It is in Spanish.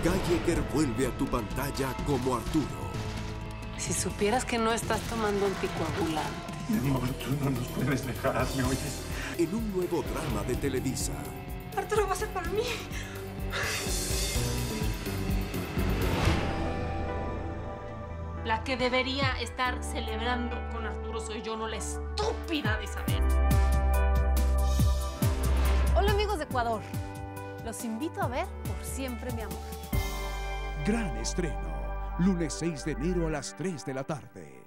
Gallagher vuelve a tu pantalla como Arturo. Si supieras que no estás tomando anticoagulante. Mi amor, tú no nos puedes dejar, ¿me oyes? En un nuevo drama de Televisa. Arturo va a ser para mí. La que debería estar celebrando con Arturo soy yo, no la estúpida de Isabel. Hola amigos de Ecuador, los invito a ver Por Siempre Mi Amor. Gran estreno, lunes 6 de enero a las 3 de la tarde.